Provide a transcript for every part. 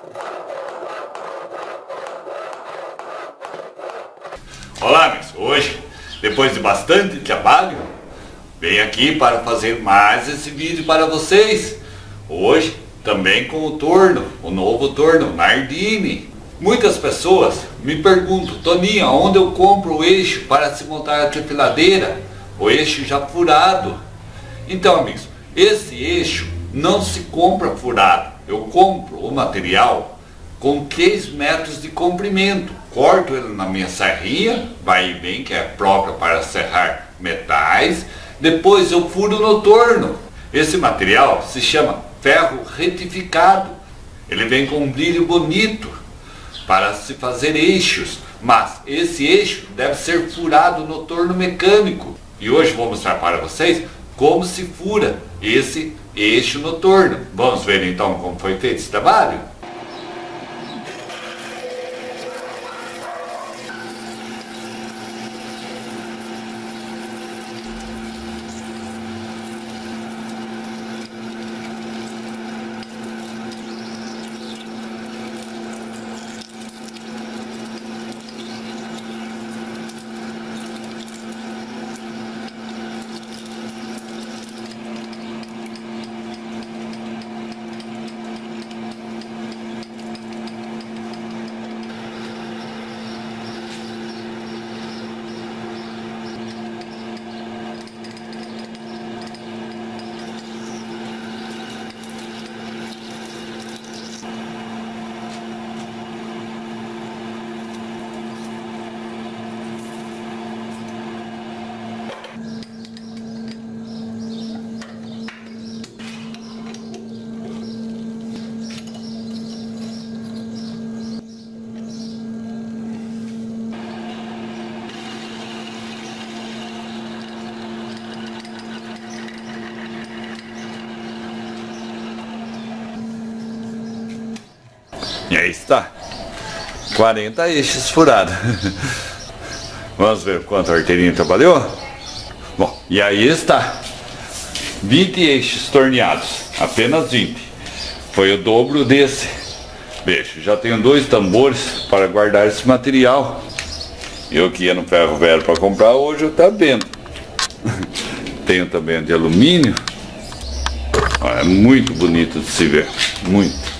Olá, amigos. Hoje, depois de bastante trabalho, venho aqui para fazer mais esse vídeo para vocês. Hoje, também com o torno, o novo torno Nardini. Muitas pessoas me perguntam: Toninho, onde eu compro o eixo para se montar a trefiladeira? O eixo já furado. Então, amigos, esse eixo não se compra furado. Eu compro o material com 3 metros de comprimento. Corto ele na minha serrinha, vai bem, que é própria para serrar metais. Depois eu furo no torno. Esse material se chama ferro retificado. Ele vem com um brilho bonito para se fazer eixos. Mas esse eixo deve ser furado no torno mecânico. E hoje vou mostrar para vocês como se fura esse eixo no torno. Vamos ver então como foi feito esse trabalho? E aí está, 40 eixos furados. Vamos ver quanto a arteirinha trabalhou? Bom, e aí está, 20 eixos torneados, apenas 20. Foi o dobro desse. Veja, já tenho 2 tambores para guardar esse material. Eu que ia no ferro velho para comprar, hoje eu tá vendo. Tenho também de alumínio. É muito bonito de se ver, muito.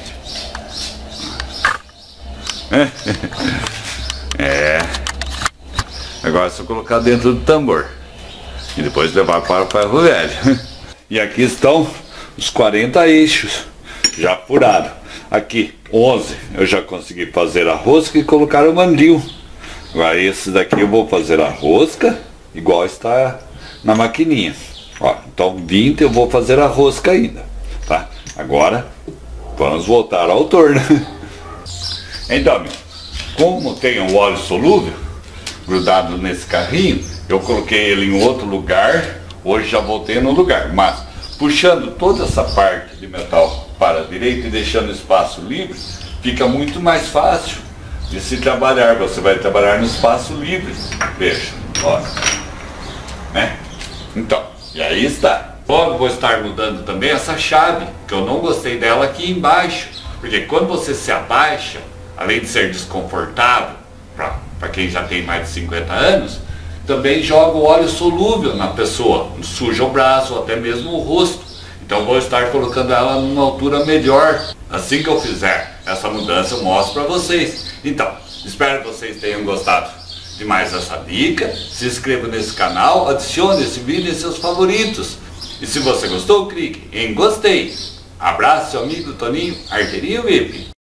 Agora é só colocar dentro do tambor e depois levar para o ferro velho. E aqui estão os 40 eixos já furados. Aqui 11 eu já consegui fazer a rosca e colocar o mandril. Agora esse daqui eu vou fazer a rosca igual está na maquininha. Ó, então 20 eu vou fazer a rosca ainda, tá? Agora vamos voltar ao torno. Então, amigo, como tem o óleo solúvel grudado nesse carrinho, eu coloquei ele em outro lugar. Hoje já voltei no lugar, mas puxando toda essa parte de metal para a direita e deixando espaço livre, fica muito mais fácil de se trabalhar. Você vai trabalhar no espaço livre. Veja, olha, né? Então, e aí está. Logo vou estar mudando também essa chave, que eu não gostei dela aqui embaixo, porque quando você se abaixa, além de ser desconfortável para quem já tem mais de 50 anos, também joga o óleo solúvel na pessoa, suja o braço ou até mesmo o rosto. Então vou estar colocando ela numa altura melhor. Assim que eu fizer essa mudança eu mostro para vocês. Então, espero que vocês tenham gostado de mais essa dica. Se inscreva nesse canal, adicione esse vídeo em seus favoritos. E se você gostou, clique em gostei. Abraço, seu amigo Toninho, Arteirinha VIP.